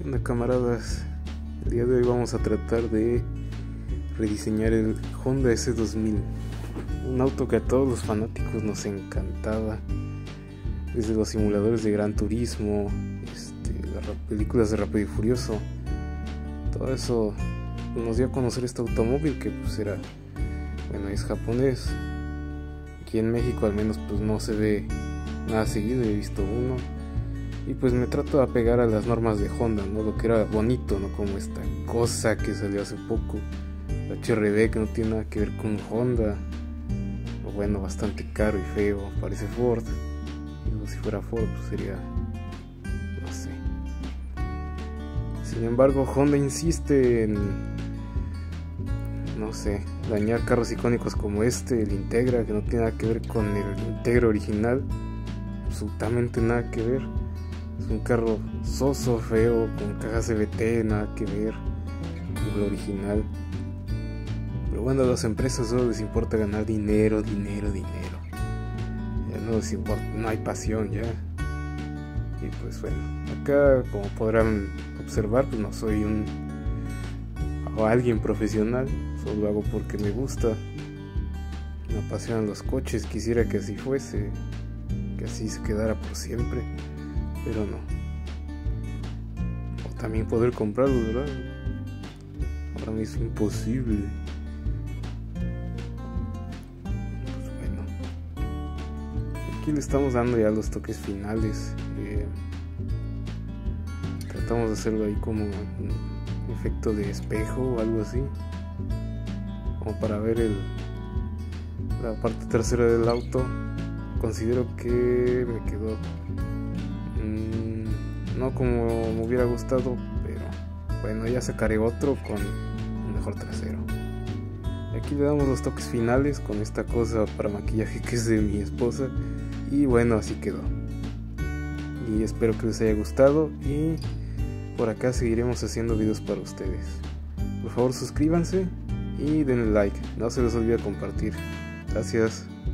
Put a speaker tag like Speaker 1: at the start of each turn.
Speaker 1: Bueno, camaradas, el día de hoy vamos a tratar de rediseñar el Honda S2000, un auto que a todos los fanáticos nos encantaba, desde los simuladores de Gran Turismo, las películas de Rápido y Furioso. Todo eso nos dio a conocer este automóvil que es japonés. Aquí en México al menos no se ve nada seguido, he visto uno. Y me trato de apegar a las normas de Honda, ¿no? Lo que era bonito, no como esta cosa que salió hace poco, la HRV, que no tiene nada que ver con Honda, o bastante caro y feo, parece Ford. Digo, si fuera Ford sería, no sé. Sin embargo, Honda insiste en, dañar carros icónicos como el Integra, que no tiene nada que ver con el Integra original, absolutamente nada que ver. Es un carro soso, feo, con cajas CVT, nada que ver con el original. Pero a las empresas solo les importa ganar dinero. Ya no les importa, no hay pasión ya. Y acá, como podrán observar, no soy alguien profesional, solo lo hago porque me gusta. Me apasionan los coches, quisiera que así fuese, que así se quedara por siempre. Pero no. O también poder comprarlo, ¿verdad? Ahora me es imposible. Aquí le estamos dando ya los toques finales. Tratamos de hacerlo ahí como un efecto de espejo o algo así, como para ver la parte trasera del auto. Considero que me quedó no como me hubiera gustado, pero ya sacaré otro con un mejor trasero. Y aquí le damos los toques finales con esta cosa para maquillaje que es de mi esposa. Y así quedó. Y espero que les haya gustado, y por acá seguiremos haciendo videos para ustedes. Por favor, suscríbanse y denle like, no se les olvide compartir. Gracias.